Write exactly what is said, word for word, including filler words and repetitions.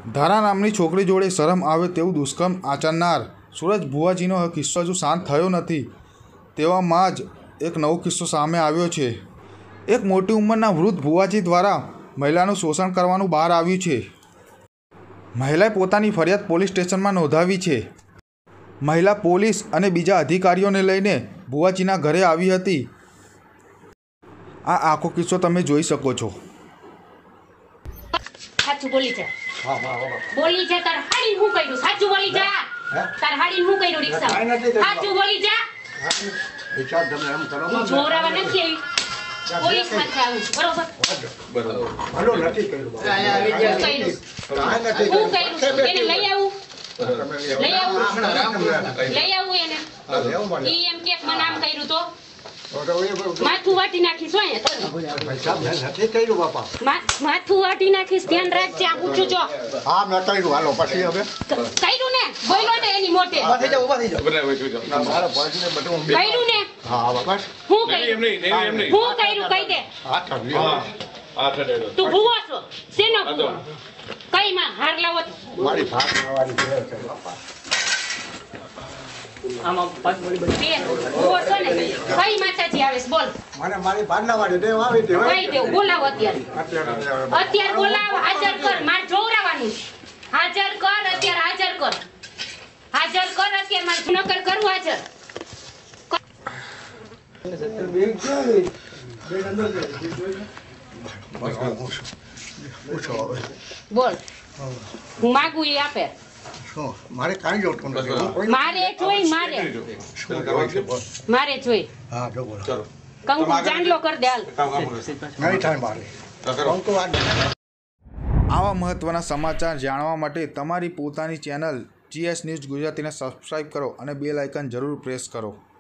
ધારા નામની છોકરી જોડે શરમ આવે તેવું દુષ્કર્મ આચરનાર સુરજ ભુવાજીનો કિસ્સો હજુ શાંત થયો નથી। તેવામાં જ એક નવો કિસ્સો સામે આવ્યો છે। એક મોટી ઉંમરના વૃદ્ધ ભુવાજી દ્વારા મહિલાનું શોષણ કરવાનું બહાર આવ્યું છે। મહિલાએ પોતાની ફરિયાદ પોલીસ સ્ટેશનમાં નોંધાવી છે। મહિલા પોલીસ અને બીજા અધિકારીઓને લઈને ભુવાજીના ઘરે આવી હતી। આ આખો કિસ્સો તમે જોઈ શકો છો। સાચું બોલી જા હા હા બોલી જા તાર હાડી હું કર્યું સાચું બોલી જા તાર હાડી હું કર્યું રિક્ષા સાચું બોલી જા રિક્ષા તમે એમ કરો ને જોરાવા નથી પોલીસ માં આવું બરોબર બરોબર હાલો નથી કર્યું હું કર્યું એને લઈ આવું લઈ આવું લઈ આવું એને ઈ એમ કે મને આમ કર્યું તો માથું વાટી નાખીશ હોય નથી કર્યું બાપા માથું વાટી નાખીશ ધ્યાન રાખજે આ પૂછું જો હા મેં કર્યું હાલો પછી હવે કર્યું ને બોલો ને એની મોટે ઉભા થઈ જાવ ઉભા થઈ જાવ મારા પાછને બધું કર્યું ને હા બાપા હું કર્યું એમ નહીં એમ નહીં હું કર્યું કહી દે હા હા તું ભૂવો છો શેનો ભૂવો કઈ માં હાર લાવો મારી ભાગ લાવવાની છે બાપા આમાં પાંચ બોલી બની બે બોલ તો ને કઈ માતાજી આવેસ બોલ મને મારી ભાડનાવાડી દેવ આવી દે કઈ દેવ બોલાવ અત્યારે અત્યારે બોલાવ હાજર કર માર જોવરાવાનું હાજર કર અત્યારે હાજર કર હાજર કર અત્યારે માર નકર કરું હાજર બોલ હું માગું એ આપે મારે કાઈ જોતું નથી મારે જોઈ મારે મારે જોઈ હા જો બોલો ચલો કંકુ ચાંદલો કર દે હાલ નહીં થાય મારે કંકુ આવા મહત્વના સમાચાર જાણવા માટે તમારી પોતાની ચેનલ જીએસ ન્યૂઝ ગુજરાતીને સબસ્ક્રાઇબ કરો અને બેલ આઇકન જરૂર પ્રેસ કરો।